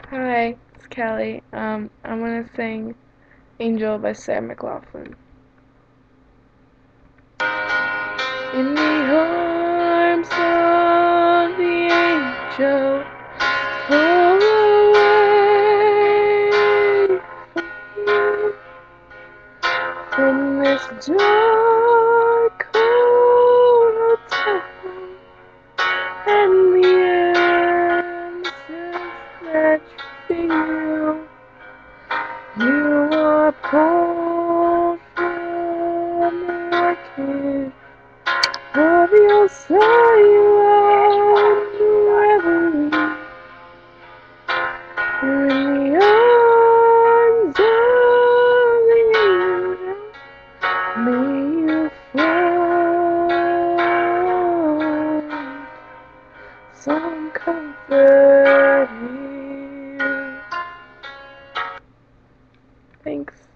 Hi, it's Callie. I'm gonna sing Angel by Sarah Mclaughlan. In the arms of the angel, far away from this dark cold town, and the answers that you feel. You are pulled from the kiss of your silent reverie. You're in the arms of the angel. May you find some comfort here. Thanks.